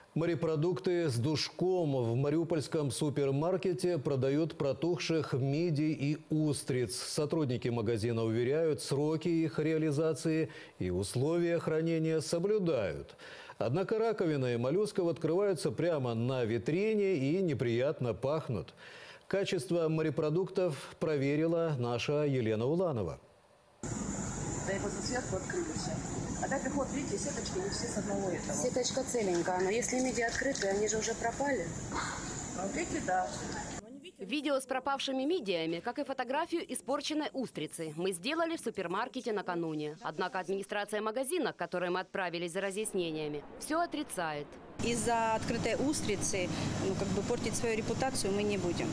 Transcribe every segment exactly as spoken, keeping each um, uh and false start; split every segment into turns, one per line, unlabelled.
Морепродукты с душком. В мариупольском супермаркете продают протухших мидий и устриц. Сотрудники магазина уверяют, сроки их реализации и условия хранения соблюдают. Однако раковины моллюсков открываются прямо на витрине и неприятно пахнут. Качество морепродуктов проверила наша Елена Уланова.
Да и после сверху открыли все. А так и вот, видите, сеточки не все с одного этого.
Сеточка целенькая, но если мидии открытые, они же уже пропали.
Вот эти, да.
Видео с пропавшими мидиями, как и фотографию испорченной устрицы, мы сделали в супермаркете накануне. Однако администрация магазина, к которой мы отправились за разъяснениями, все отрицает.
Из-за открытой устрицы, ну, как бы портить свою репутацию мы не будем.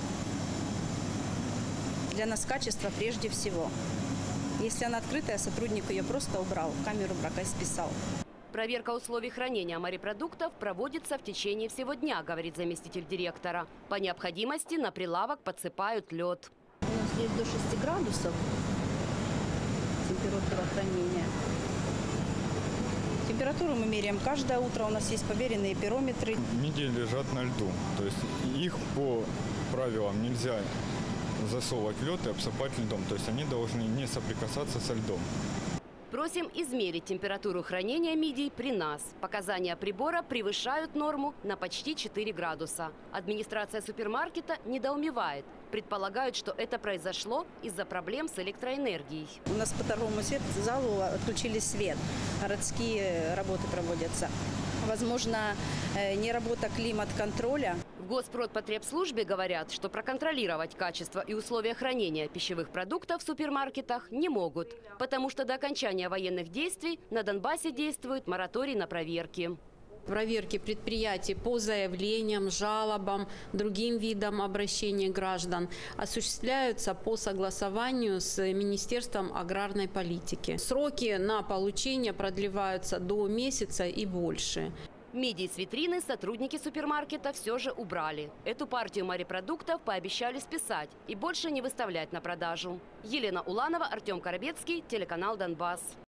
Для нас качество прежде всего. Если она открытая, сотрудник ее просто убрал, камеру брака списал.
Проверка условий хранения морепродуктов проводится в течение всего дня, говорит заместитель директора. По необходимости на прилавок подсыпают лед.
У нас здесь до шести градусов температура хранения. Температуру мы меряем каждое утро. У нас есть поверенные пирометры.
Мидии лежат на льду. То есть их по правилам нельзя засовывать в лед и обсыпать льдом. То есть они должны не соприкасаться со льдом.
Просим измерить температуру хранения мидий при нас. Показания прибора превышают норму на почти четыре градуса. Администрация супермаркета недоумевает. Предполагают, что это произошло из-за проблем с электроэнергией.
У нас по торговому залу отключили свет. Городские работы проводятся. Возможно, не работа климат-контроля.
В Госпродпотребслужбе говорят, что проконтролировать качество и условия хранения пищевых продуктов в супермаркетах не могут, потому что до окончания военных действий на Донбассе действует мораторий на проверки.
Проверки предприятий по заявлениям, жалобам, другим видам обращений граждан осуществляются по согласованию с Министерством аграрной политики. Сроки на получение продлеваются до месяца и больше.
Мидии с витрины сотрудники супермаркета все же убрали. Эту партию морепродуктов пообещали списать и больше не выставлять на продажу. Елена Уланова, Артем Коробецкий, телеканал «Донбасс».